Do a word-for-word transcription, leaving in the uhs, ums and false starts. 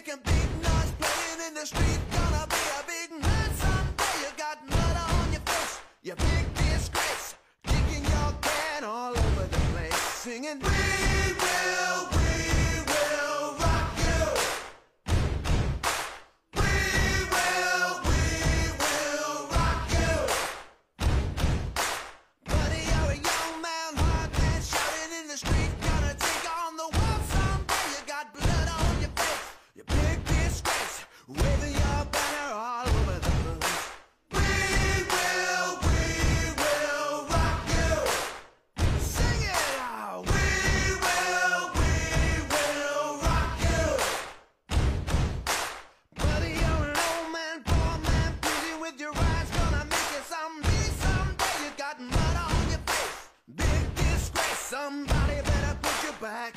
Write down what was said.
making big noise, playing in the street. Gonna be a big man someday. You got mud on your face, you big disgrace. Kicking your can all over the place, singing, we will, we will rock you. We will, we will rock you. Buddy, you're a young man, hard man, shouting in the street. Gonna take on the world someday. You got blood on your face, you big disgrace. Waving your banner all over the place. We will, we will rock you. Sing it out. We will, we will rock you. Buddy, you're an old man, poor man, busy with your eyes. Gonna make you someday, someday. You got mud on your face, big disgrace. Somebody better put you back